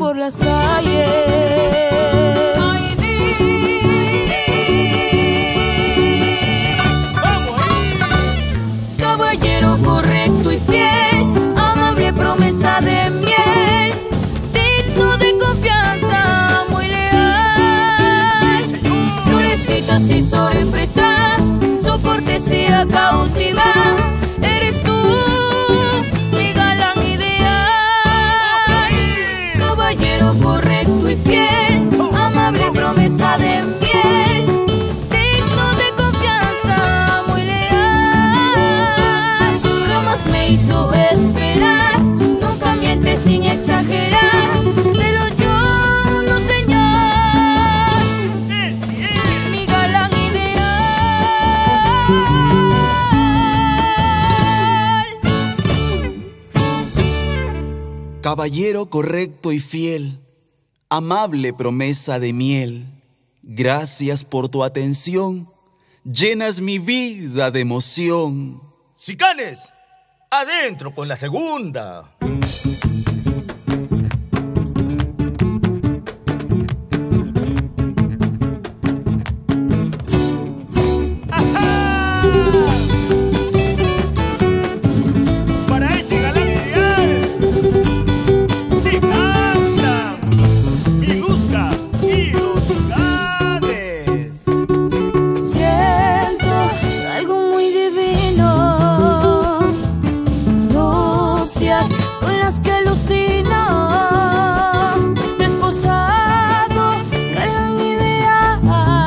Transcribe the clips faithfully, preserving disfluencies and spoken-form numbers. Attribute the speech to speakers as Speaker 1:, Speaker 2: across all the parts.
Speaker 1: por las calles. Ay, caballero correcto y fiel, amable promesa de miel, digno de confianza, muy leal. Florecitas y sorpresas, su cortesía cautiva. Eres tú, mi galán ideal. Caballero correcto y fiel, amable promesa de miel, digno de confianza, muy leal. Jamás me hizo esperar, nunca miente sin exagerar. Se lo yo, no señor, mi galán ideal.
Speaker 2: Caballero correcto y fiel, amable promesa de miel, gracias por tu atención, llenas mi vida de emoción.
Speaker 3: Sicanes, adentro con la segunda. Para ese galán ideal, te cantan Miluska y los Sicanes.
Speaker 1: Siento algo muy divino, nupcias con las que alucino, desposado, galán ideal,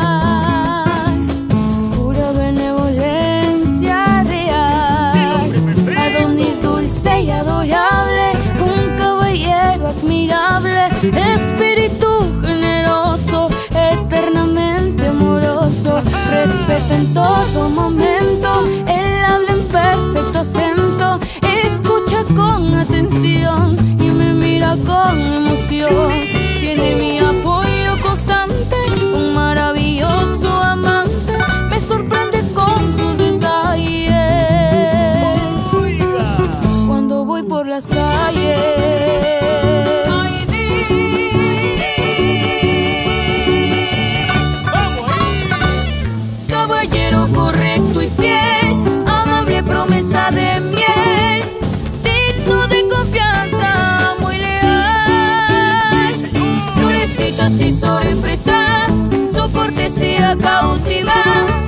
Speaker 1: pura benevolencia real, Adonis dulce y adorable, un caballero admirable, espíritu generoso, eternamente amoroso, respeta en todo momento, él habla en perfecto acento, escucha con atención y me mira con emoción. Tiene mi apoyo constante, un maravilloso amante, me sorprende con sus detalles.
Speaker 3: Oiga,
Speaker 1: Cuando voy por las calles. Ay,
Speaker 3: vamos ahí.
Speaker 1: caballero correcto y fiel, amable promesa de miel, digno de confianza, muy leal. Florecitas y sorpresas, su cortesía cautiva.